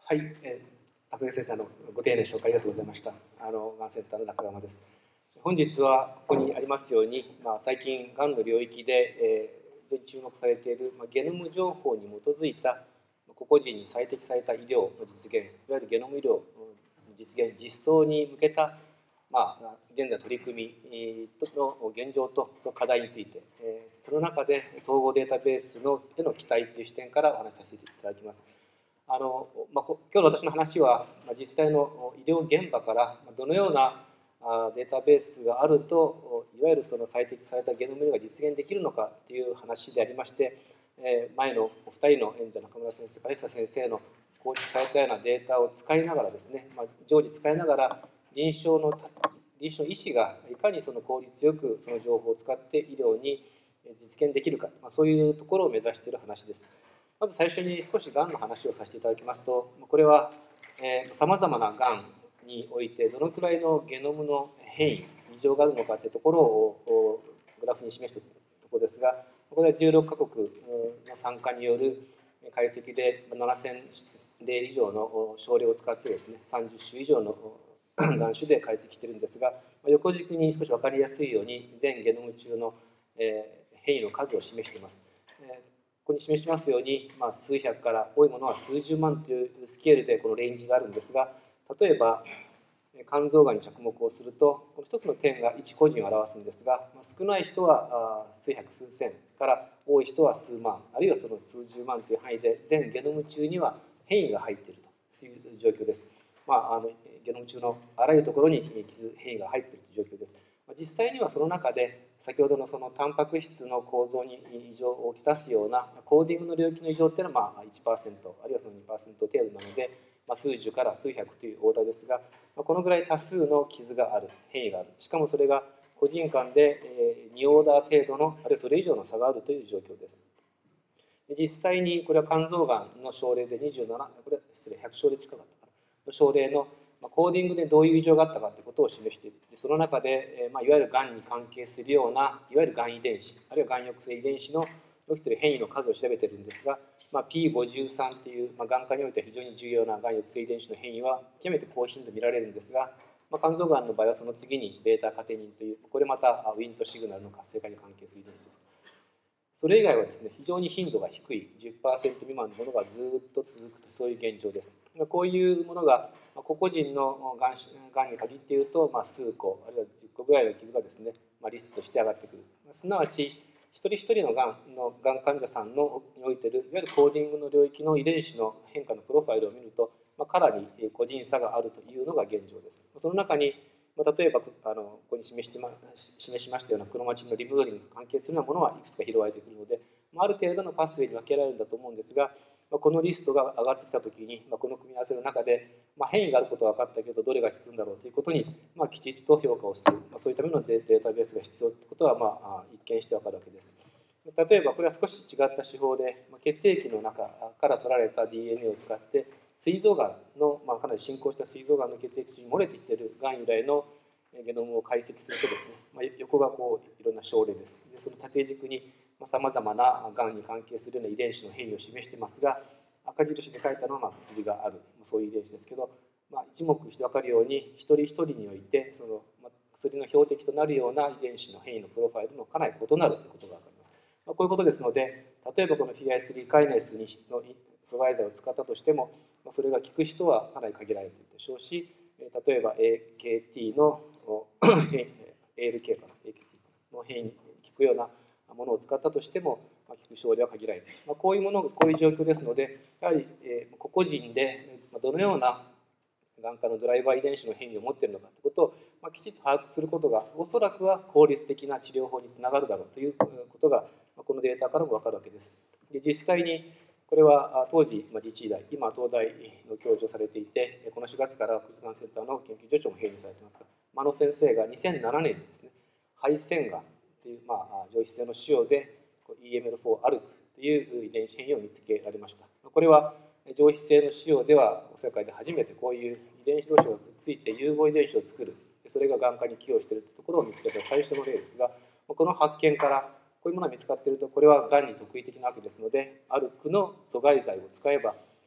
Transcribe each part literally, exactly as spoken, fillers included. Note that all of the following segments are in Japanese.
はい、えー、高木先生、あのご丁寧紹介ありがとうございました。あのがんセンターの中山です。本日はここにありますように、まあ、最近がんの領域で、えー、非常に注目されている、まあ、ゲノム情報に基づいた個々人に最適された医療の実現、いわゆるゲノム医療の実現、実装に向けた、まあ、現在の取り組みの現状とその課題について、えー、その中で統合データベースのへの期待という視点からお話しさせていただきます。あのまあ、今日の私の話は、まあ、実際の医療現場からどのようなデータベースがあるといわゆるその最適されたゲノム医療が実現できるのかという話でありまして、前のお二人の演者中村先生から石田先生の構築されたようなデータを使いながらですね、まあ、常時使いながら臨床の臨床医師がいかにその効率よくその情報を使って医療に実現できるか、まあ、そういうところを目指している話です。まず最初に少しがんの話をさせていただきますと、これはさまざまながんにおいてどのくらいのゲノムの変異、異常があるのかというところをグラフに示したところですが、これはじゅうろっかこくの参加による解析でななせんれい以上の症例を使ってですね、さんじゅっしゅ以上のがん種で解析しているんですが、横軸に少し分かりやすいように全ゲノム中の変異の数を示しています。ここに示しますように、まあ、数百から多いものは数十万というスケールでこのレンジがあるんですが、例えば肝臓がんに着目をすると、この一つの点が一個人を表すんですが、少ない人は数百数千から多い人は数万、あるいはその数十万という範囲で全ゲノム中には変異が入っているという状況です。まあ、あのゲノム中のあらゆるところに変異が入っているという状況です。実際にはその中で先ほどのそのタンパク質の構造に異常をきたすようなコーディングの領域の異常というのはまあ いちパーセント あるいはその にパーセント 程度なので、まあ、数十から数百というオーダーですが、このぐらい多数の傷がある、変異がある、しかもそれが個人間でにオーダー程度のあるいはそれ以上の差があるという状況です。実際にこれは肝臓がんの症例でにじゅうなな、これ失礼ひゃく症例近かったかなの症例のコーディングでどういう異常があったかということを示していて、その中で、まあ、いわゆるがんに関係するようないわゆるがん遺伝子、あるいはがん抑制遺伝子の起きている変異の数を調べているんですが、まあ、ピーごじゅうさん という、まあ、がん化においては非常に重要ながん抑制遺伝子の変異は極めて高頻度で見られるんですが、まあ、肝臓がんの場合はその次にベータカテニンという、これまたウィントシグナルの活性化に関係する遺伝子です。それ以外はですね、非常に頻度が低い じゅっパーセント 未満のものがずっと続くと、そういう現状です。こういうものが個々人のがんがんに限っていると、まあ、数個あるいはじゅっこぐらいの傷がですね、まあ、リストとして上がってくる。すなわち一人一人のがんのがん患者さんのにおいているいわゆるコーディングの領域の遺伝子の変化のプロファイルを見ると、まあ、かなり個人差があるというのが現状です。その中に例えばあのここに示して、ま、示しましたようなクロマチンのリモデリングに関係するようなものはいくつか拾われてくるので、ある程度のパスウェイに分けられるんだと思うんですが、このリストが上がってきたときに、この組み合わせの中で変異があることは分かったけど、どれが効くんだろうということにきちっと評価をする、そういうためのデータベースが必要ということは、まあ、一見して分かるわけです。例えば、これは少し違った手法で、血液の中から取られた ディーエヌエー を使って、膵臓がんの、まあ、かなり進行した膵臓がんの血液中に漏れてきているがん由来のゲノムを解析するとですね、まあ、横がこういろんな症例です。でその縦軸にさまざまながんに関係するような遺伝子の変異を示していますが、赤印で書いたのはまあ薬がある、そういう遺伝子ですけど、まあ、一目して分かるように一人一人においてその、まあ、薬の標的となるような遺伝子の変異のプロファイルもかなり異なるということが分かります。まあ、こういうことですので、例えばこの ピーアイスリー カイネースの阻害剤を使ったとしても、それが効く人はかなり限られているでしょうし、例えば エーケーティー の エーエルケー かな エーケーティー の変異に効くようなものを使ったとしても、効く症例は限られている。まあ、こういうものがこういう状況ですので、やはり、えー、個々人でどのようながん化のドライバー遺伝子の変異を持っているのかということを、まあ、きちっと把握することがおそらくは効率的な治療法につながるだろうということがこのデータからも分かるわけです。で実際にこれは当時自治医大、今東大の教授をされていて、このしがつから国立がんセンターの研究所長も併任されていますが、真野先生がにせんななねんにですね、肺腺がんという、まあ、上皮性の腫瘍で イーエムエルフォー アルクという遺伝子変異を見つけられました。これは上皮性の腫瘍では世界で初めてこういう遺伝子同士がくっついて融合遺伝子を作る、それががん化に寄与しているところを見つけた最初の例ですが、この発見からこういうものが見つかっていると、これはがんに特異的なわけですので、アルクの阻害剤を使えば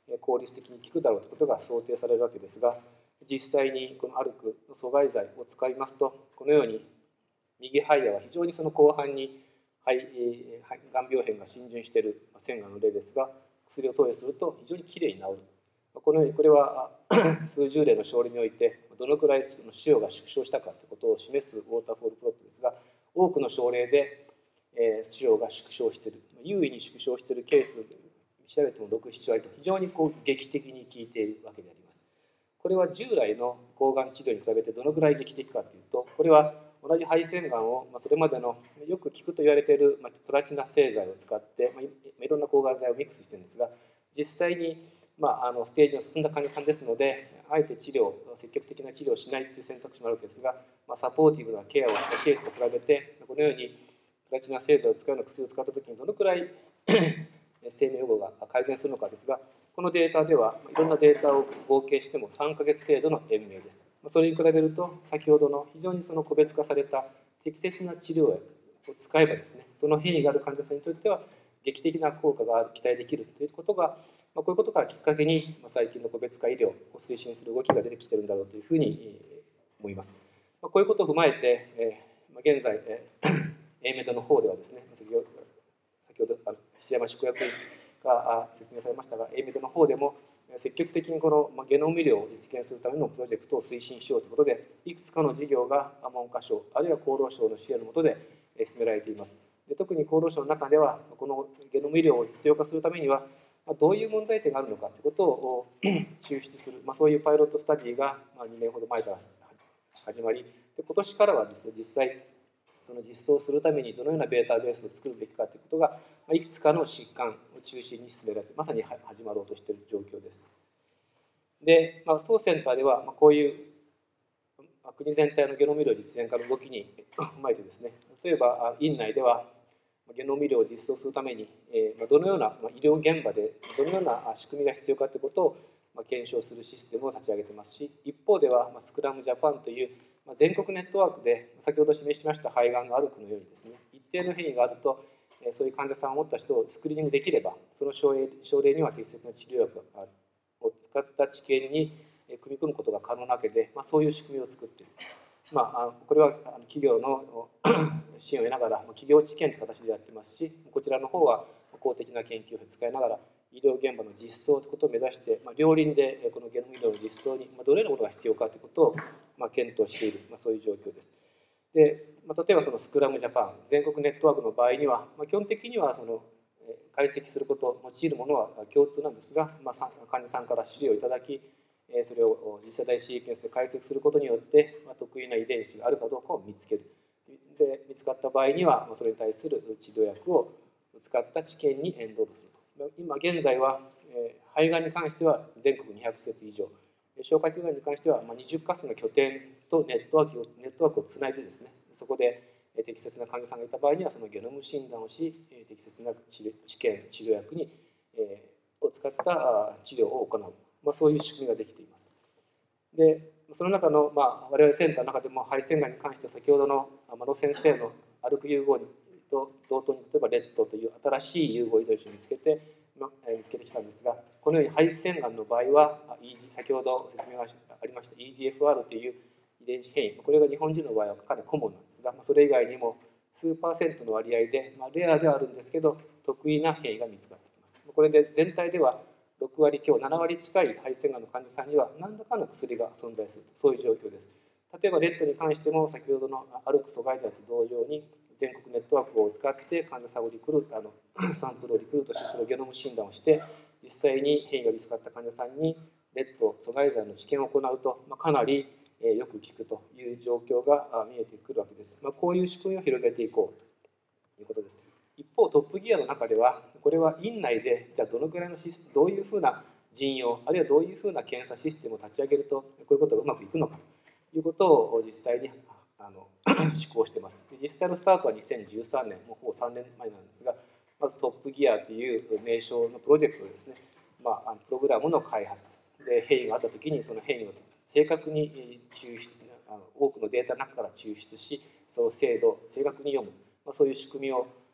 効率的に効くだろうということが想定されるわけですが、実際にこのアルクの阻害剤を使いますと、このように右肺野は非常にその広範に肺がん病変が浸潤している腺がんの例ですが、薬を投与すると非常にきれいに治る。このようにこれは数十例の症例においてどのくらい腫瘍が縮小したかということを示すウォーターフォールプロットですが、多くの症例で腫瘍が縮小している、優位に縮小しているケース調べてもろく、なな割と非常にこう劇的に効いているわけであります。これは従来の抗がん治療に比べてどのくらい劇的かというと、これは同じ肺腺がんをそれまでのよく効くと言われているプラチナ製剤を使っていろんな抗がん剤をミックスしているんですが、実際にまあ、あのステージの進んだ患者さんですので、あえて治療、積極的な治療をしないという選択肢もあるわけですが、まあ、サポーティブなケアをしたケースと比べて、このようにプラチナ製剤を使うような薬を使ったときにどのくらい生命予後が改善するのかですが、このデータではいろんなデータを合計してもさんかげつ程度の延命です。それに比べると、先ほどの非常にその個別化された適切な治療薬を使えばですね、その変異がある患者さんにとっては劇的な効果が期待できるということが、こういうことがきっかけに最近の個別化医療を推進する動きが出てきているんだろうというふうに思います。こういうことを踏まえて、現在 エーメド の方ではですね、先ほど先ほど石山執行役員が説明されましたが、エーメド の方でも積極的にこのゲノム医療を実現するためのプロジェクトを推進しようということで、いくつかの事業が文科省あるいは厚労省の支援の下で進められています。で、特に厚労省の中ではこのゲノム医療を実用化するためにはどういう問題点があるのかということを抽出する、まあ、そういうパイロットスタディがにねんほど前から始まり、で今年からは実際その実装するためにどのようなデータベースを作るべきかということがいくつかの疾患を中心に進められて、まさに始まろうとしている状況です。で、まあ、当センターではこういう国全体のゲノム医療実現化の動きに踏まえてですね、例えば院内ではゲノム医療を実装するためにどのような医療現場でどのような仕組みが必要かということを検証するシステムを立ち上げていますし、一方ではスクラムジャパンという全国ネットワークで先ほど示しました肺がんのアルクのようにですね、一定の変異があるとそういう患者さんを持った人をスクリーニングできれば、その症例症例には適切な治療薬を使った治験に組み込むことが可能なわけで、まあ、そういう仕組みを作っている。まあ、これは企業の支援を得ながら企業治験という形でやってますし、こちらの方は公的な研究を使いながら医療現場の実装ということを目指して、まあ、両輪でこのゲノム医療の実装にどのようなことが必要かということをまあ検討している、まあ、そういう状況です。で、まあ、例えばそのスクラムジャパン全国ネットワークの場合には、まあ、基本的にはその解析すること用いるものは共通なんですが、まあ、患者さんから資料をいただき、それを次世代シーケンスで解析することによって、まあ、得意な遺伝子があるかどうかを見つける。で、見つかった場合にはそれに対する治療薬を使った治験にエンロールすると。今現在は肺がんに関しては全国にひゃくせつ以上、消化器がんに関してはにじゅっかしょの拠点とネットワークをネットワークをつないでですね、そこで適切な患者さんがいた場合にはそのゲノム診断をし、適切な治験治療薬にを使った治療を行う、まあ、そういう仕組みができています。で、その中の、まあ、我々センターの中でも肺腺がんに関しては先ほどの真野先生のアルク融合と同等に例えばレッドという新しい融合遺伝子を見つけて、まあ、見つけてきたんですが、このように肺腺がんの場合は先ほど説明がありました イージーエフアール という遺伝子変異、これが日本人の場合はかなりコモンなんですが、それ以外にも数パーセントの割合で、まあ、レアではあるんですけど得意な変異が見つかってきます。これで全体ではろくわり強、ななわり近い肺腺がんの患者さんには何らかの薬が存在すると、そういう状況です。例えばレッドに関しても先ほどのアルク阻害剤と同様に全国ネットワークを使って患者さんをリクルあのサンプルをリクルートし、そのゲノム診断をして実際に変異が見つかった患者さんにレッド阻害剤の治験を行うと、まあ、かなりよく効くという状況が見えてくるわけです。まあ、こういう仕組みを広げていこうということです。一方トップギアの中ではこれは院内でじゃあどのくらいのシステム、どういうふうな陣容あるいはどういうふうな検査システムを立ち上げるとこういうことがうまくいくのかということを実際にあの施行しています。実際のスタートはにせんじゅうさんねん、もうほぼさんねんまえなんですが、まずトップギアという名称のプロジェクトですね、まあ、プログラムの開発で変異があったときにその変異を正確に抽出、あの多くのデータの中から抽出し、その精度を正確に読む、まあ、そういう仕組みを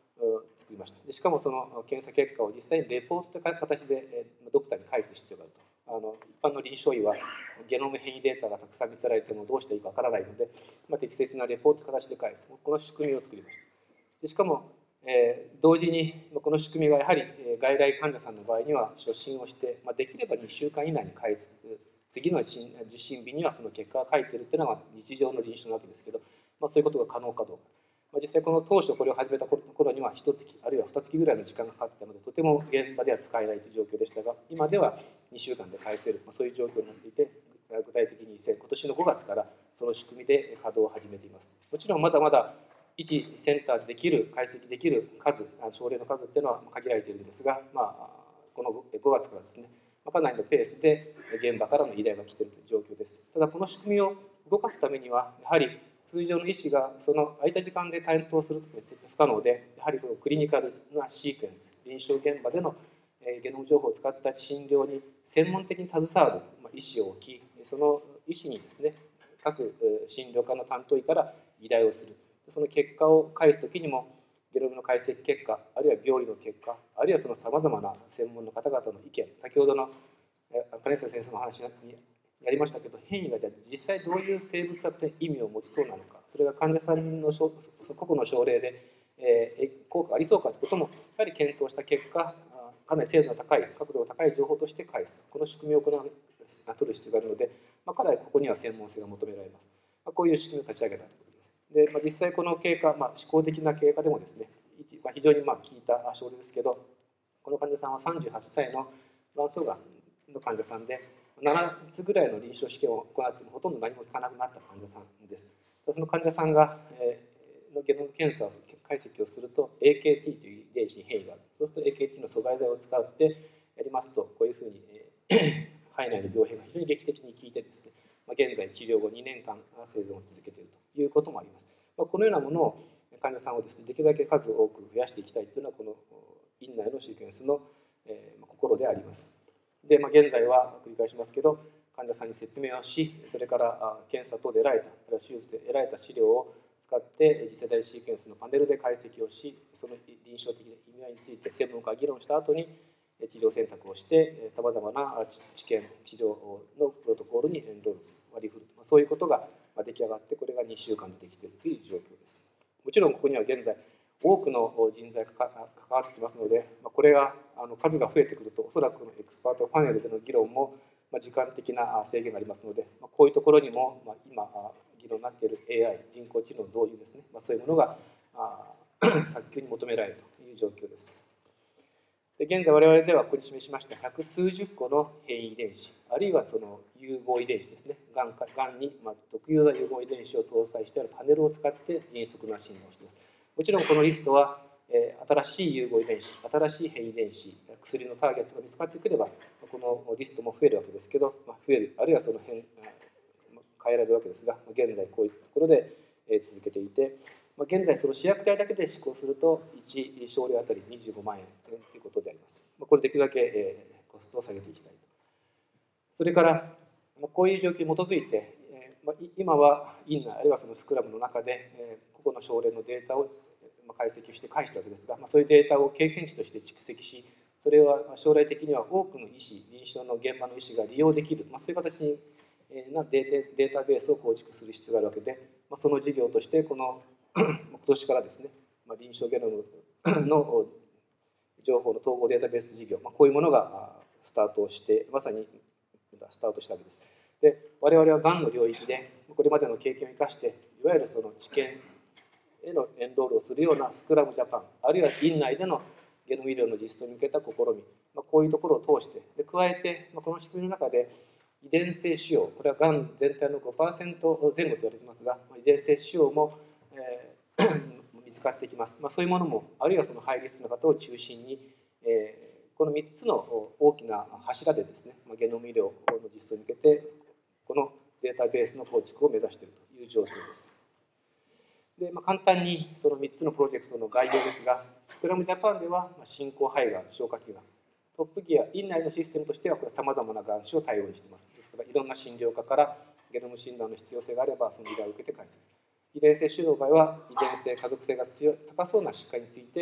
作りました。でしかもその検査結果を実際にレポートという形でドクターに返す必要があると。あの一般の臨床医はゲノム変異データがたくさん見せられてもどうしていいかわからないので、まあ、適切なレポートという形で返す、この仕組みを作りました。でしかも、えー、同時にこの仕組みはやはり外来患者さんの場合には初診をして、まあ、できればにしゅうかん以内に返す、次の受診日にはその結果が書いているというのが日常の臨床なわけですけど、まあ、そういうことが可能かどうか。まあ、実際この当初これを始めた頃にはいっかげつあるいはにがつぐらいの時間がかかっていたので、とても現場では使えないという状況でしたが、今ではにしゅうかんで返せる、まあ、そういう状況になっていて、具体的に今年のごがつからその仕組みで稼働を始めています。もちろんまだまだいちセンターでできる解析できる数、症例の数っていうのは限られているんですが、まあ、このごがつからですね、かなりのペースで現場からの依頼が来ているという状況です。ただこの仕組みを動かすためにはやはり通常の医師がその空いた時間で担当するというのは不可能で、やはりこのクリニカルなシークエンス、臨床現場でのゲノム情報を使った診療に専門的に携わる医師を置き、その医師にですね、各診療科の担当医から依頼をする。その結果を返すときにも、ゲノムの解析結果、あるいは病理の結果、あるいはそのさまざまな専門の方々の意見、先ほどの金下先生の話にやりましたけど、変異がじゃあ実際どういう生物学的意味を持ちそうなのか、それが患者さんの個々の症例で、えー、効果がありそうかということもやはり検討した結果、かなり精度の高い、角度の高い情報として返す、この仕組みを行う取る必要があるので、まあ、かなりここには専門性が求められます。まあ、こういう仕組みを立ち上げたということです。で、まあ、実際この経過、まあ、思考的な経過でもですね、まあ、非常にまあ効いた症例ですけど、この患者さんはさんじゅうはっさいの卵巣がんの患者さんで、ななつぐらいの臨床試験を行ってもほとんど何も効かなくなった患者さんです。その患者さんが、えー、のゲノム検査を解析をすると エーケーティー という遺伝子に変異がある。そうすると エーケーティー の阻害剤を使ってやりますと、こういうふうに、えー、肺内の病変が非常に劇的に効いてですね、まあ、現在治療後にねんかん生存を続けているということもあります。まあ、このようなものを患者さんをですね、できるだけ数多く増やしていきたいというのはこの院内のシークエンスの、えー、心であります。で、まあ、現在は繰り返しますけど、患者さんに説明をし、それから検査等で得られた、あるいは手術で得られた資料を使って次世代シークエンスのパネルで解析をし、その臨床的な意味合いについて専門家が議論した後に治療選択をして、さまざまな治験、治療のプロトコールにエンロールする、割り振る、そういうことが出来上がって、これがにしゅうかんでできているという状況です。もちろんここには現在多くの人材が関わってきますので、これが数が増えてくると、おそらくこのエキスパートパネルでの議論も時間的な制限がありますので、こういうところにも今議論になっている エーアイ、人工知能の導入ですね、そういうものが早急に求められるという状況です。で現在我々ではここに示しました百数十個の変異遺伝子、あるいはその融合遺伝子ですね、がんかがんに特有な融合遺伝子を搭載してあるパネルを使って迅速な診断をしています。もちろんこのリストは新しい融合遺伝子、新しい変異遺伝子、薬のターゲットが見つかってくれば、このリストも増えるわけですけど、増える、あるいはその変変えられるわけですが、現在こういうところで続けていて、現在その試薬体だけで施行するといち症例あたりにじゅうごまんえんということであります。これできるだけコストを下げていきたいと。それからこういう状況に基づいて、今は院内あるいはそのスクラムの中で個々の症例のデータを解析して返したわけですが、そういうデータを経験値として蓄積し、それは将来的には多くの医師、臨床の現場の医師が利用できる、そういう形なデータベースを構築する必要があるわけで、その事業としてこの今年からですね、臨床ゲノムの情報の統合データベース事業、こういうものがスタートして、まさにスタートしたわけです。で、我々はがんの領域でこれまでの経験を生かして、いわゆるその治験へのエンロールをするようなスクラムジャパン、あるいは院内でのゲノム医療の実装に向けた試み、こういうところを通して、で加えてこの仕組みの中で遺伝性腫瘍、これはがん全体の ごパーセント 前後と言われていますが、遺伝性腫瘍も、えー、見つかってきます。まあ、そういうものも、あるいはそのハイリスクの方を中心に、えー、このみっつの大きな柱でですね、ゲノム医療の実装に向けて、このデータベースの構築を目指しているという状況です。でまあ、簡単にそのみっつのプロジェクトの概要ですが、スクラムジャパンでは進行肺がん、消化器がん、トップギア、院内のシステムとしてはさまざまながん種を対応にしています。ですからいろんな診療科からゲノム診断の必要性があればその依頼を受けて解説。遺伝性腫瘍の場合は遺伝性、家族性が強い高そうな疾患について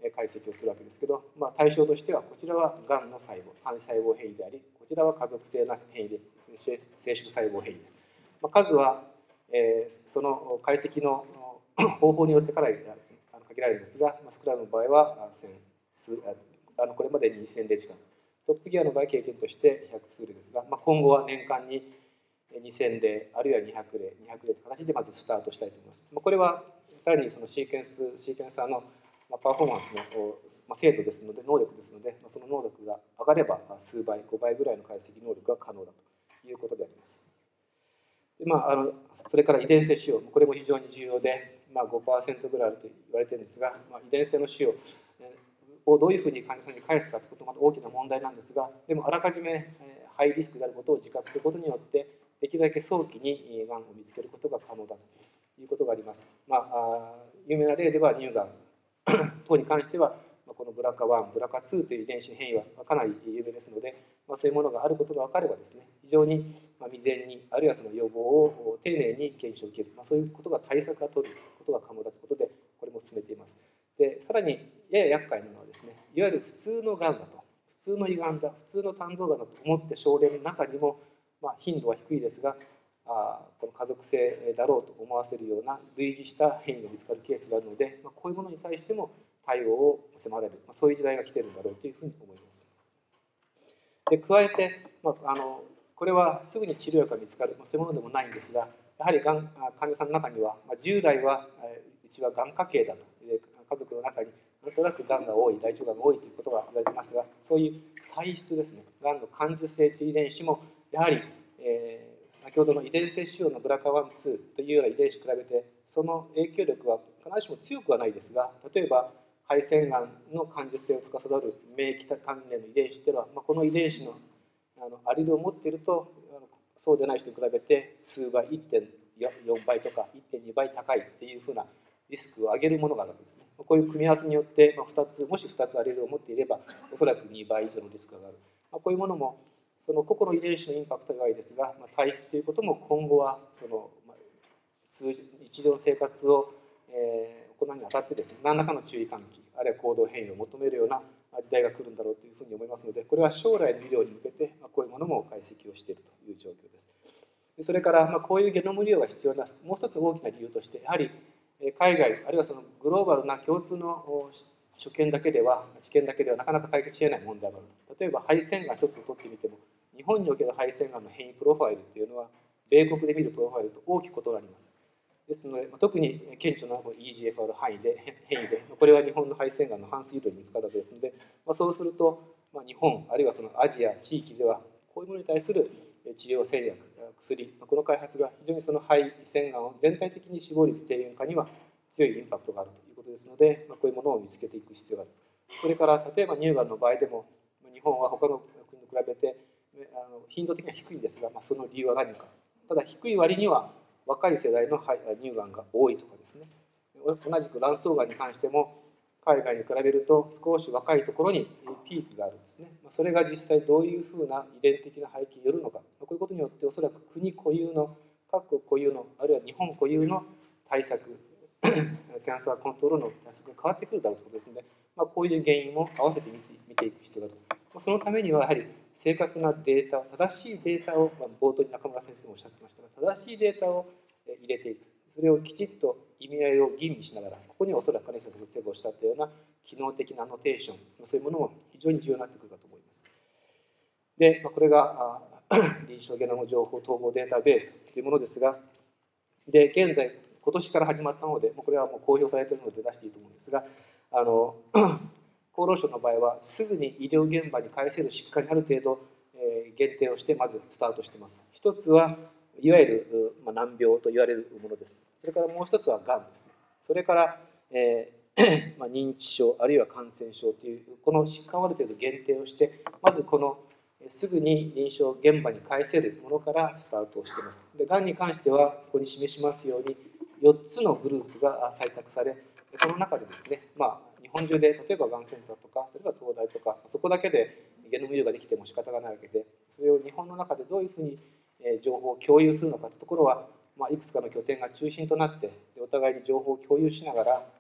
解析をするわけですけど、まあ、対象としてはこちらはがんの細胞、単細胞変異であり、こちらは家族性な変異で生殖細胞変異です。まあ、数は、えー、その解析の方法によってかなり限られるんですが、スクラムの場合はせん数あのこれまでににせん例近く、トップギアの場合経験としてひゃく数例ですが、まあ、今後は年間ににせん例あるいはにひゃく例にひゃく例という形でまずスタートしたいと思います。これは単にそのシーケンスシーケンサーのパフォーマンスの精度ですので、能力ですので、その能力が上がれば数倍ごばいぐらいの解析能力が可能だということであります。で、まあ、あのそれから遺伝性腫瘍、これも非常に重要で、まあ、ごパーセントぐらいあると言われているんですが、まあ、遺伝性の腫瘍をどういうふうに患者さんに返すかということもまた大きな問題なんですが、でもあらかじめハイリスクであることを自覚することによってできるだけ早期にがんを見つけることが可能だということがあります。まあ、有名な例では乳がん等に関してはこのブラカワン、ブラカツーという遺伝子変異はかなり有名ですので、まあ、そういうものがあることが分かればですね、非常に未然に、あるいはその予防を丁寧に検証を受ける、まあ、そういうことが対策が取ることが可能だということで、これも進めています。で、さらにやや厄介なのはですね、いわゆる普通のがんだと、普通の胃がんだ、普通の胆道がんだと思って症例の中にも、まあ、頻度は低いですが、あこの家族性だろうと思わせるような類似した変異が見つかるケースがあるので、まあ、こういうものに対しても対応を迫られる、まあ、そういう時代が来ているんだろうというふうに思います。で、加えて、まあ、あのこれはすぐに治療薬が見つかる、まあ、そういうものでもないんですが、やはりがん患者さんの中には、まあ、従来はうちはがん家系だと、家族の中になんとなくがんが多い、大腸がんが多いということが言われていますが、そういう体質ですね、がんの感受性という遺伝子もやはり、えー先ほどの遺伝性腫瘍のブラカワンにというような遺伝子と比べて、その影響力は必ずしも強くはないですが、例えば肺腺がんの感受性を司る免疫関連の遺伝子というのは、まあ、この遺伝子のあのアリルを持っていると、あのそうでない人に比べて数倍、いってんよんばいとかいってんにばい高いというふうなリスクを上げるものがあるわけですね。こういう組み合わせによって、まあ、ふたつ、もしふたつアリルを持っていれば、おそらくにばい以上のリスクが上がる。まあ、こういうものもその個々の遺伝子のインパクトがいいですが、まあ、体質ということも今後はその、まあ、通日常の生活を、えー、行うにあたってですね、何らかの注意喚起、あるいは行動変容を求めるような時代が来るんだろうというふうに思いますので、これは将来の医療に向けて、まあ、こういうものも解析をしているという状況です。でそれから、まあ、こういうゲノム利用が必要なもう一つ大きな理由として、やはり海外、あるいはそのグローバルな共通の所見だけでは、知見だけではなかなか解決し得ない問題がある。例えば、肺腺がん一つを取ってみても、日本における肺腺がんの変異プロファイルというのは、米国で見るプロファイルと大きく異なります。ですので、特に顕著な イージーエフアール 範囲で変異で、これは日本の肺腺がんの半数以上に見つかるわけですので、まあ、そうすると、まあ、日本、あるいはそのアジア地域では、こういうものに対する治療戦略、薬、この開発が非常にその肺腺がんを全体的に死亡率低減化には強いインパクトがあるということですので、まあ、こういうものを見つけていく必要がある。それから例えば乳がんの場合でも、日本は他の国に比べてあの頻度的には低いんですが、まあ、その理由は何か。ただ低い割には若い世代の乳がんが多いとかですね、同じく卵巣がんに関しても海外に比べると少し若いところにピークがあるんですね。それが実際どういうふうな遺伝的な背景によるのか、こういうことによっておそらく国固有の、各国固有の、あるいは日本固有の対策、キャンサーコントロールの対策が変わってくるだろうということですので、まあ、こういう原因も合わせて見ていく必要があると。そのためにはやはり正確なデータ、正しいデータを、まあ、冒頭に中村先生もおっしゃってましたが、正しいデータを入れていく。それをきちっと意味合いを吟味しながら、ここにはおそらく金下先生がおっしゃったような機能的なアノテーション、そういうものも非常に重要になってくるかと思います。で、これが臨床ゲノム情報統合データベースというものですが、で現在、今年から始まったので、これはもう公表されているので出していいと思うんですが、あの厚労省の場合は、すぐに医療現場に返せる疾患にある程度、えー、限定をして、まずスタートしています。一つはいわゆる、まあ、難病と言われるものです。それからもう一つはがんですね。それから、えーまあ、認知症、あるいは感染症という、この疾患をある程度限定をして、まずこのすぐに臨床現場に返せるものからスタートをしています。で、がんに関しては、ここに示しますように、よっつのグループが採択され、この中でですね、まあ、日本中で例えばがんセンターとか、例えば東大とか、そこだけでゲノム医療ができても仕方がないわけで、それを日本の中でどういうふうに情報を共有するのかというところは、まあ、いくつかの拠点が中心となって、お互いに情報を共有しながら、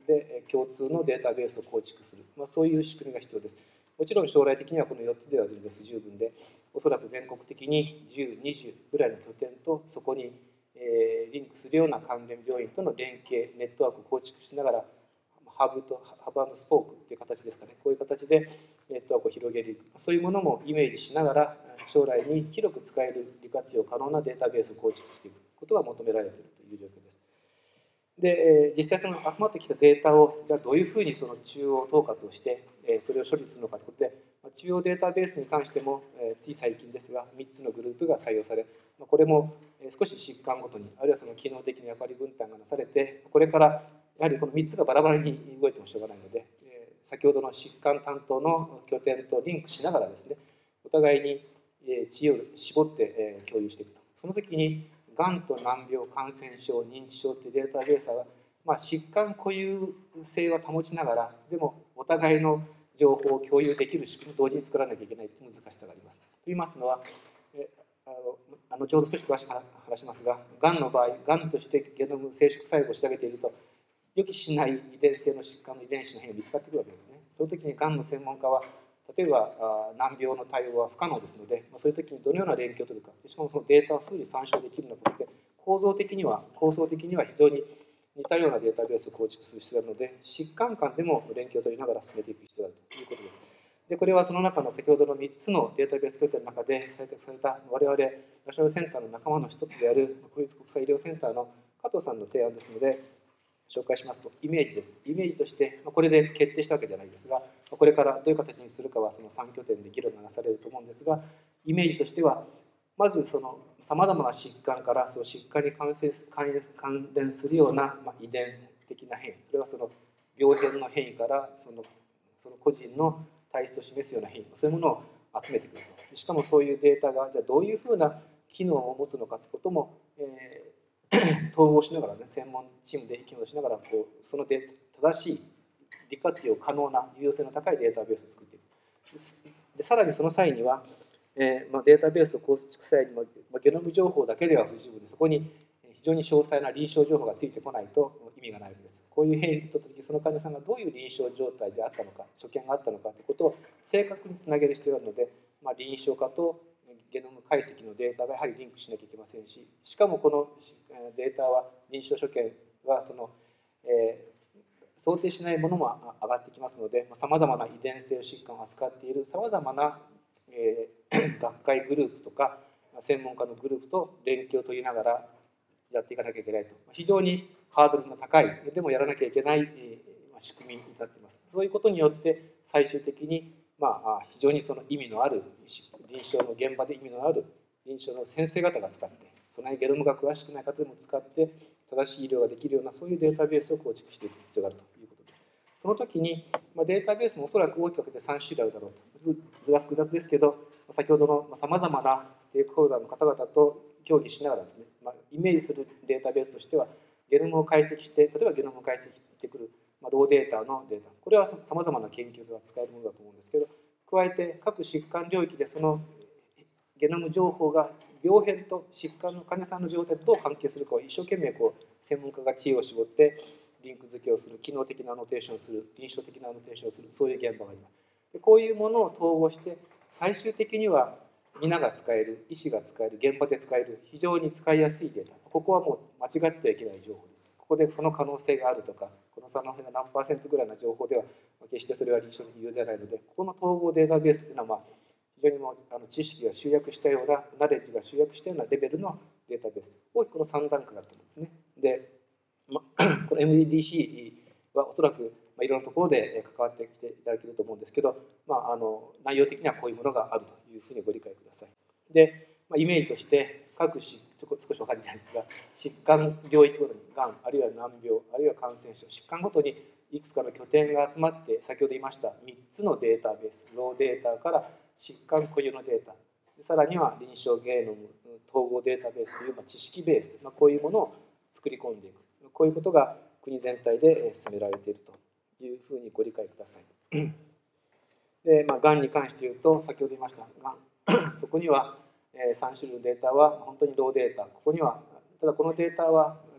で共通のデータベースを構築する、まあ、そういう仕組みが必要です。もちろん将来的にはこのよっつでは全然不十分で、おそらく全国的にじゅう、にじゅうぐらいの拠点とそこにリンクするような関連病院との連携、ネットワークを構築しながら、ハブとハブ&スポークっていう形ですかね、こういう形でネットワークを広げていく、そういうものもイメージしながら、将来に広く使える利活用可能なデータベースを構築していくことが求められているという状況です。で、実際その集まってきたデータを、じゃあどういうふうにその中央統括をして、それを処理するのかということで、中央データベースに関しても、つい最近ですが、みっつのグループが採用され、これも少し疾患ごとに、あるいはその機能的な役割分担がなされて、これからやはりこのみっつがバラバラに動いてもしょうがないので、先ほどの疾患担当の拠点とリンクしながらですね、お互いに知恵を絞って共有していくと。その時に、がんと難病、感染症、認知症というデータベースは、まあ、疾患固有性は保ちながら、でもお互いの情報を共有できる仕組みを同時に作らなきゃいけないという難しさがあります。と言いますのは、えあの後ほど少し詳しく話しますが、がんの場合、がんとしてゲノム生殖細胞を仕上げていると、予期しない遺伝性の疾患の遺伝子の変異が見つかってくるわけですね。その時にがんの専門家は、例えば難病の対応は不可能ですので、そういう時にどのような連携を取るか、しかもそのデータをすぐに参照できるようなことで、構造的には、構想的には非常に似たようなデータベースを構築する必要があるので、疾患間でも連携を取りながら進めていく必要があるということです。で、これはその中の先ほどのみっつのデータベース拠点の中で採択された我々ナショナルセンターの仲間の一つである国立国際医療センターの加藤さんの提案ですので、紹介しますと、イメージです。イメージとして、これで決定したわけじゃないですが、これからどういう形にするかはそのさん拠点で議論がなされると思うんですが、イメージとしては、まずそのさまざまな疾患からその疾患に関連するような遺伝的な変異、それはその病変の変異からそのその個人の体質を示すような変異、そういうものを集めてくると。しかもそういうデータがじゃあどういうふうな機能を持つのかということも、えー統合しながらね、専門チームで機能しながらこうそのデ正しい利活用可能な有用性の高いデータベースを作っていく。でさらにその際には、えーまあ、データベースを構築際にも、まあ、ゲノム情報だけでは不十分で、そこに非常に詳細な臨床情報がついてこないと意味がないわけです。こういう変異とった時、その患者さんがどういう臨床状態であったのか、所見があったのかということを正確につなげる必要があるので、まあ、臨床家とゲノム解析のデータがやはりリンクしなきゃいけませんし、しかもこのデータは臨床所見はその、えー、想定しないものも上がってきますので、さまざまな遺伝性疾患を扱っているさまざまな、えー、学会グループとか専門家のグループと連携を取りながらやっていかなきゃいけないと、非常にハードルの高い、でもやらなきゃいけない、えー、仕組みになっています。そういうことによって最終的にまあ、非常にその意味のある臨床の現場で意味のある臨床の先生方が使って、そんなにゲノムが詳しくない方でも使って正しい医療ができるようなそういうデータベースを構築していく必要があるということです。その時にデータベースもおそらく大きく分けてさん種類あるだろうと。図が複雑ですけど、先ほどのさまざまなステークホルダーの方々と協議しながらですね、まあ、イメージするデータベースとしてはゲノムを解析して、例えばゲノムを解析してくるローデータのデータ、これはさまざまな研究が使えるものだと思うんですけど、加えて各疾患領域でそのゲノム情報が病変と疾患の患者さんの病変とどう関係するかを一生懸命こう専門家が知恵を絞ってリンク付けをする、機能的なアノテーションをする、臨床的なアノテーションをする、そういう現場があります。でこういうものを統合して最終的には皆が使える、医師が使える、現場で使える非常に使いやすいデータ、ここはもう間違ってはいけない情報です。ここでその可能性があるとか、この差の何パーセントぐらいの情報では決してそれは臨床的に有用ではないので、ここの統合データベースというのは、まあ、非常にもうあの知識が集約したような、ナレッジが集約したようなレベルのデータベース、大きくこのさん段階があると思うんですね。で、ま、この エムディーシー はおそらくいろんなところで関わってきていただけると思うんですけど、まあ、あの内容的にはこういうものがあるというふうにご理解ください。で、まあ、イメージとして各種ちょっと少し分かりづらいんですが、疾患領域ごとにがん、あるいは難病、あるいは感染症、疾患ごとにいくつかの拠点が集まって、先ほど言いましたみっつのデータベース、ローデータから疾患固有のデータ、さらには臨床ゲノム統合データベースという知識ベース、まあ、こういうものを作り込んでいく、こういうことが国全体で進められているというふうにご理解ください。で、まあ、がんに関して言うと、先ほど言いましたがん、そこにはさん種類のデータは本当にローデータ、ここにはただこのデータは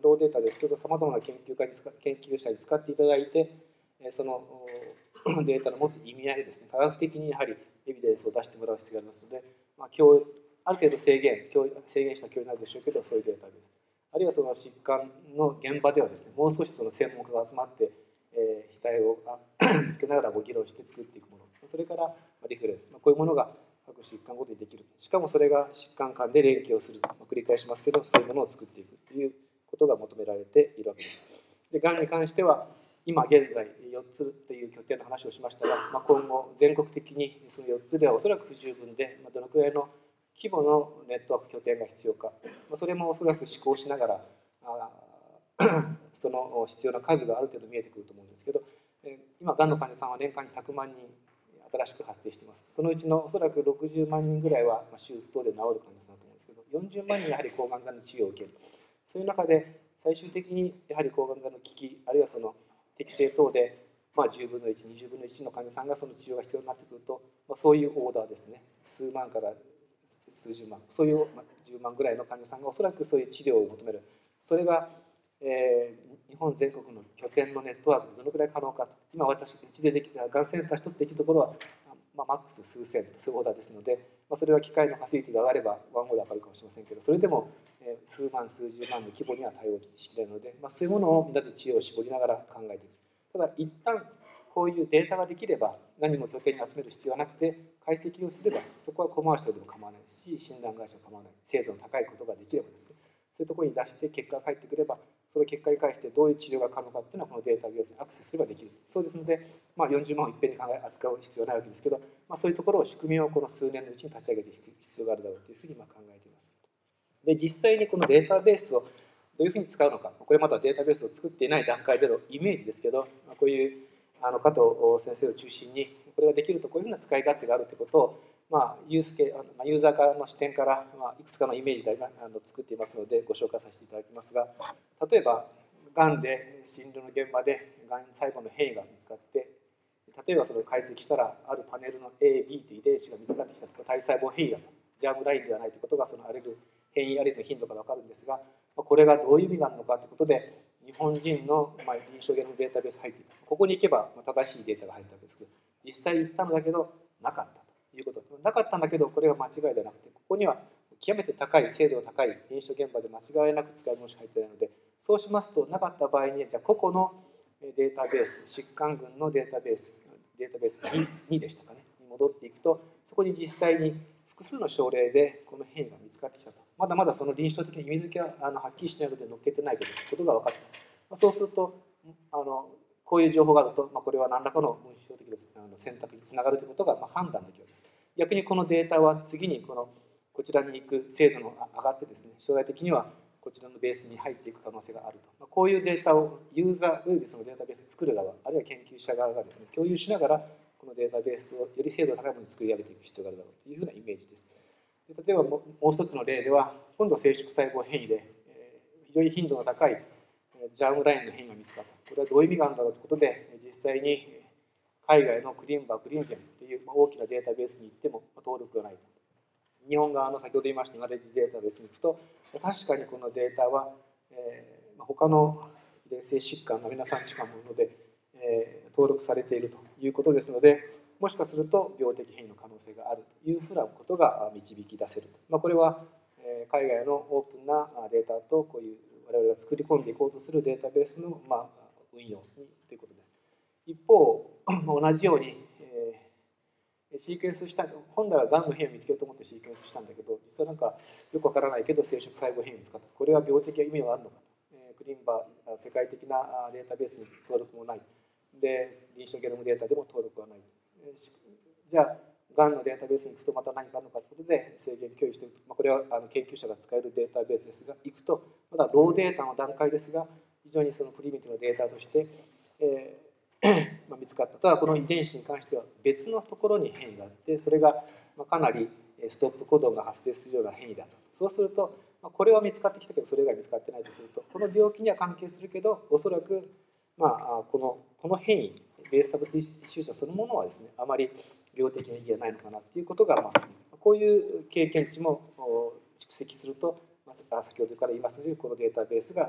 ローデータですけど、さまざまな研究家に使研究者に使っていただいて、そのデータの持つ意味合いですね、科学的にやはりエビデンスを出してもらう必要がありますので、まあ、教ある程度制限制限した教養になるでしょうけど、そういうデータベース、あるいはその疾患の現場ではですね、もう少しその専門家が集まって、えー、額を見つけながらご議論して作っていくもの、それからリフレンス、まあ、こういうものが各疾患ごとにできる、しかもそれが疾患間で連携をすると、まあ、繰り返しますけど、そういうものを作っていくということが求められているわけです。で、がんに関しては今現在よっつという拠点の話をしましたが、まあ、今後全国的にそのよっつではおそらく不十分で、まあ、どのくらいの規模のネットワーク拠点が必要か、まあ、それもおそらく試行しながらあその必要な数がある程度見えてくると思うんですけど、今がんの患者さんは年間にひゃくまんにん新しく発生しています。そのうちのおそらくろくじゅうまんにんぐらいは手術等で治る患者さんだと思うんですけど、よんじゅうまんにんやはり抗がん剤の治療を受ける。そういう中で最終的にやはり抗がん剤の効き、あるいはその適正等で、まあ、じゅうぶんのいち、にじゅうぶんのいちの患者さんがその治療が必要になってくると、まあ、そういうオーダーですね、数万から数十万、そういうじゅうまんぐらいの患者さんがおそらくそういう治療を求める。それが、えー、日本全国の拠点のネットワークでどのくらい可能かと。今私うちでできたがんセンター一つできるところは、まあ、マックス数千とそういうオーダーですので、まあ、それは機械のファシリティが上がればワンオーダーかかるかもしれませんけど、それでも数万数十万の規模には対応しきれるので、まあ、そういうものをみんなで知恵を絞りながら考えていく。ただ一旦こういうデータができれば何も拠点に集める必要はなくて、解析をすればそこはコマーシャルでも構わないし、診断会社も構わない、精度の高いことができればですね、そういうところに出して結果が返ってくれば、その結果に関してどういう治療が可能かっていうのはこのデータベースにアクセスすればできる。そうですので、まあ、よんじゅうまんをいっぺんに考え扱う必要はないわけですけど、まあ、そういうところを仕組みをこの数年のうちに立ち上げていく必要があるだろうというふうにまあ考えています。で、実際にこのデータベースをどういうふうに使うのか、これまだデータベースを作っていない段階でのイメージですけど、こういうあの加藤先生を中心にこれができるとこういうふうな使い勝手があるということを、まあ、ユースケユーザーからの視点から、まあ、いくつかのイメージであの作っていますのでご紹介させていただきますが、例えばがんで診療の現場でがん細胞の変異が見つかって、例えばそれを解析したらあるパネルの エービー という遺伝子が見つかってきたとか、体細胞変異だと、ジャームラインではないということがそのアレル変異アレルの頻度から分かるんですが、これがどういう意味があるのかということで日本人の臨床ゲノムデータベース入っていた。ここに行けば正しいデータが入ったわけですけど、実際行ったのだけどなかったということ。なかったんだけどこれは間違いではなくて、ここには極めて高い精度の高い臨床現場で間違いなく使えるものしか入っていないので、そうしますとなかった場合にじゃあ個々のデータベース、疾患群のデータベース、データベース に, にでしたかね、に戻っていくと、そこに実際に複数の症例でこの変異が見つかってきたと。まだまだその臨床的な意味付けはあのはっきりしないので載っけてないけどことが分かってきた。まあ、そうするとあのこういう情報があると、まあ、これは何らかの分子標的な選択につながるということがまあ判断できるわけです。逆にこのデータは次にこのこちらに行く精度の上がってですね、将来的にはこちらのベースに入っていく可能性があると。まあ、こういうデータをユーザーおよびそのデータベースを作る側、あるいは研究者側がですね、共有しながらこのデータベースをより精度の高いものに作り上げていく必要があるだろうというふうなイメージです。で例えばもう一つの例では、今度生殖細胞変異で、えー、非常に頻度の高いジャームラインの変異が見つかった。これはどういう意味があるんだろうということで、実際に海外のクリンバー、クリンジェンという大きなデータベースに行っても登録がないと。日本側の先ほど言いましたナレッジデータベースに行くと、確かにこのデータは、えー、他の遺伝性疾患、アミノ酸疾患もので、えー、登録されているということですので、もしかすると病的変異の可能性があるというふうなことが導き出せると。まあ、これは海外のオープンなデータとこういう我々が作り込んでいこうとするデータベースのまあ運用にということです。一方、同じように、えー、シークエンスした、本来はがんの変異を見つけようと思ってシークエンスしたんだけど、実はなんかよくわからないけど生殖細胞変異を見つかった。これは病的な意味はあるのかと。えー、クリンバー、世界的なデータベースに登録もない。で、臨床ゲノムデータでも登録はない。じゃあ、がんのデータベースに行くとまた何かあるのかということで制限共有していると、まあ、これはあの研究者が使えるデータベースですが、行くとまだローデータの段階ですが、非常にそのプリミティブなデータとして、えーまあ、見つかった。ただこの遺伝子に関しては別のところに変異があって、それがかなりストップコドンが発生するような変異だと。そうすると、これは見つかってきたけどそれ以外見つかってないとすると、この病気には関係するけど、おそらく、まあ、このこの変異ベースサブティッシューそのものはですね、あまり病的な意義がないのかなということが、まあ、こういう経験値も蓄積すると、まあ、先ほどから言いますので、このデータベースが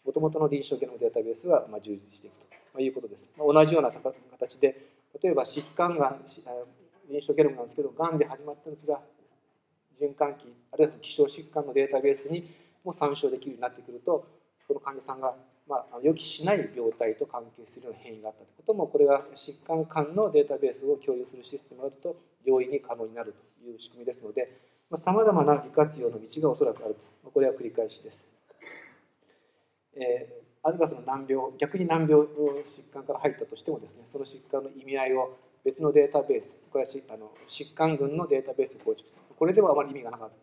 もともとの臨床ゲノムデータベースがまあ充実していくということです。まあ、同じような形で、例えば疾患がん、臨床ゲノムなんですけど、がんで始まったんですが、循環器、あるいは希少疾患のデータベースにも参照できるようになってくると、その患者さんが、まあ、予期しない病態と関係するような変異があったということも、これが疾患間のデータベースを共有するシステムがあると、容易に可能になるという仕組みですので、さまざ、まな利活用の道がおそらくあると、これは繰り返しです。えー、あるいはその難病、逆に難病疾患から入ったとしてもですね、その疾患の意味合いを別のデータベース、これはあの疾患群のデータベースを構築する。これではあまり意味がなかった、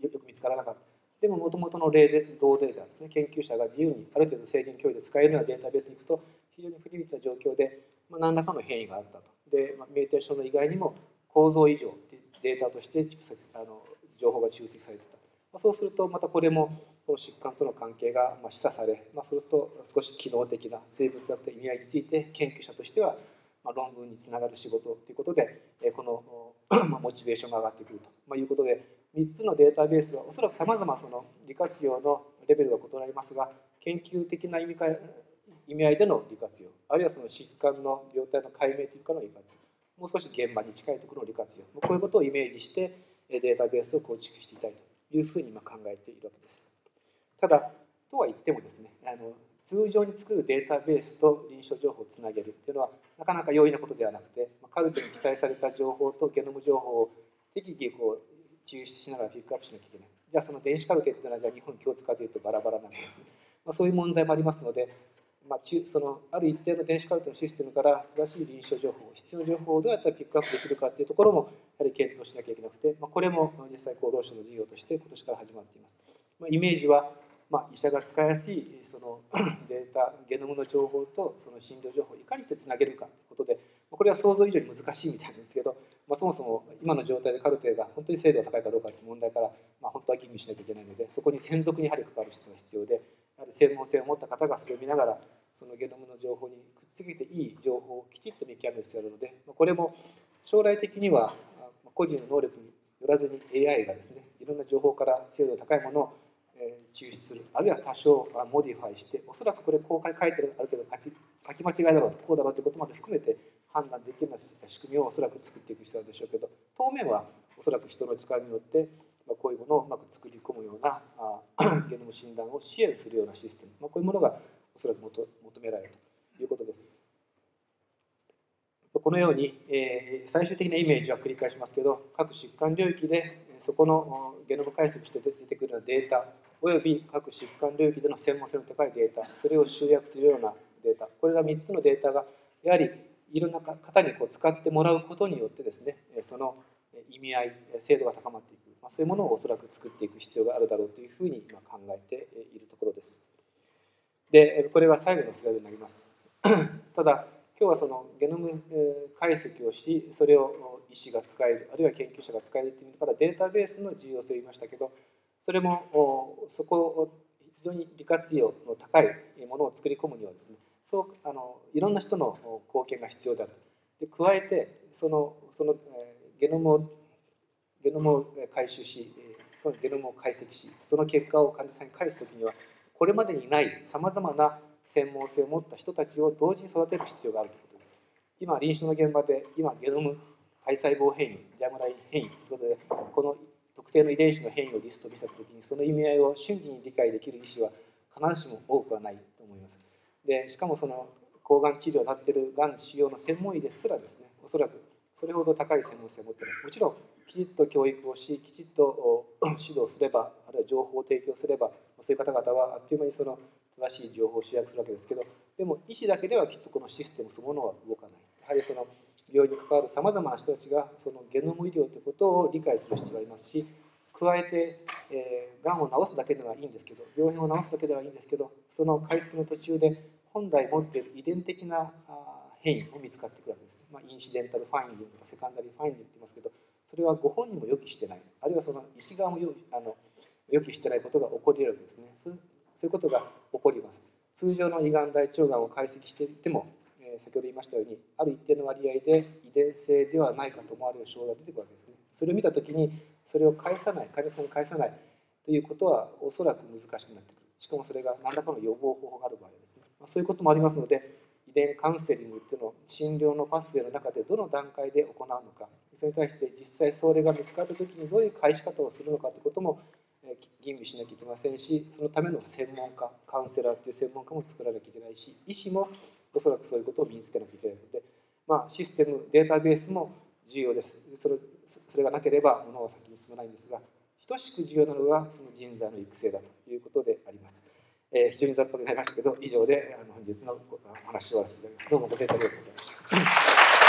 よく見つからなかった。でも、もともとの例で同データですね、研究者が自由にある程度制限距離で使えるようなデータベースに行くと、非常に不利密な状況で、まあ、何らかの変異があったと。で、まあ、ミューテーションの以外にも構造異常というデータとしてあの情報が集積されていた。まあ、そうすると、またこれもこの疾患との関係が示唆され、まあ、そうすると少し機能的な生物学的意味合いについて研究者としては論文につながる仕事ということで、このモチベーションが上がってくるということで、みっつのデータベースはおそらくさまざまその利活用のレベルが異なりますが、研究的な意味か意味合いでの利活用、あるいはその疾患の病態の解明というかの利活用、もう少し現場に近いところの利活用、こういうことをイメージしてデータベースを構築していきたいというふうに考えているわけです。ただ、とは言ってもですね、あの通常に作るデータベースと臨床情報をつなげるというのはなかなか容易なことではなくて、カルテに記載された情報とゲノム情報を適宜こう抽出しながらピックアップしなきゃいけない。じゃあその電子カルテっていうのはじゃあ日本共通かというとバラバラなんですね。まあ、そういう問題もありますので、まあ、そのある一定の電子カルテのシステムから正しい臨床情報、必要な情報をどうやったらピックアップできるかというところもやはり検討しなきゃいけなくて、まあ、これも実際厚労省の事業として今年から始まっています。まあ、イメージはまあ、医者が使いやすいそのデータ、ゲノムの情報とその診療情報をいかにしてつなげるかということで、これは想像以上に難しいみたいなんですけど、まあ、そもそも今の状態でカルテが本当に精度が高いかどうかという問題から、まあ、本当は吟味しなきゃいけないので、そこに専属にやはり関わる必要が必要で、やはり専門性を持った方がそれを見ながら、そのゲノムの情報にくっつけていい情報をきちっと見極める必要があるので、これも将来的には個人の能力によらずに エーアイ がですね、いろんな情報から精度の高いものを抽出する、あるいは多少モディファイして、おそらくこれ公開書いてるある程度書き書き間違いだろうと、こうだろうということまで含めて判断できるような仕組みをおそらく作っていく必要があるでしょうけど、当面はおそらく人の力によってこういうものをうまく作り込むようなゲノム診断を支援するようなシステム、こういうものがおそらく求められるということです。このように、えー、最終的なイメージは繰り返しますけど、各疾患領域でそこのゲノム解析して出てくるようなデータ、および各疾患領域での専門性の高いデータ、それを集約するようなデータ、これらみっつのデータがやはりいろんな方にこう使ってもらうことによってですね、その意味合い、精度が高まっていく、まあ、そういうものをおそらく作っていく必要があるだろうというふうに考えているところです。で、これが最後のスライドになります。ただ、今日はそのゲノム解析をし、それを医師が使える、あるいは研究者が使えるという意味からデータベースの重要性を言いましたけど、それもそこを非常に利活用の高いものを作り込むにはですね、そうあのいろんな人の貢献が必要である。で加えてそのそのゲノムをゲノムを回収し、そのゲノムを解析し、その結果を患者さんに返すときには、これまでにないさまざまな専門性を持った人たちを同時に育てる必要があるということです。今、臨床の現場で、今、ゲノム体細胞変異、ジャムライン変異ということで、この特定の遺伝子の変異をリスト見せたときに、その意味合いを瞬時に理解できる医師は必ずしも多くはないと思います。で、しかもその抗がん治療をなっているがん治療の専門医ですらですね、おそらくそれほど高い専門性を持っている。もちろん、きちっと教育をし、きちっと指導すれば、あるいは情報を提供すれば、そういう方々はあっという間にその正しい情報を集約するわけですけど、でも医師だけではきっとこのシステムそのものは動かない。やはりその病院に関わるさまざまな人たちがそのゲノム医療ということを理解する必要がありますし、加えて、えー、がんを治すだけではいいんですけど、病変を治すだけではいいんですけど、その解析の途中で本来持っている遺伝的な変異も見つかってくるわけです。まあ、インシデンタルファインディングとかセカンダリーファインディングって言いますけど、それはご本人も予期してない、あるいはその医師側もあの予期してないことが起こり得るわけですね。そういうことが起こります。通常の胃がん、大腸がんを解析していても、えー、先ほど言いましたように、ある一定の割合で遺伝性ではないかと思われる症状が出てくるわけですね。それを見たときに、それを返さない、患者さんに返さないということはおそらく難しくなってくる。 しかもそれが何らかの予防方法がある場合ですね、まあ、そういうこともありますので、遺伝カウンセリングっていうのを診療のパスウェイの中でどの段階で行うのか、それに対して実際それが見つかったときにどういう返し方をするのかということも吟味しなきゃいけませんし、そのための専門家、カウンセラーという専門家も作らなきゃいけないし、医師もおそらくそういうことを身につけなきゃいけないので、まあ、システム、データベースも重要です。それそれがなければ物は先に進まないんですが、等しく重要なのがその人材の育成だということであります。えー、非常に雑白になりましたけど、以上であの本日のお話を終わらせていただきます。どうもご清聴ありがとうございました。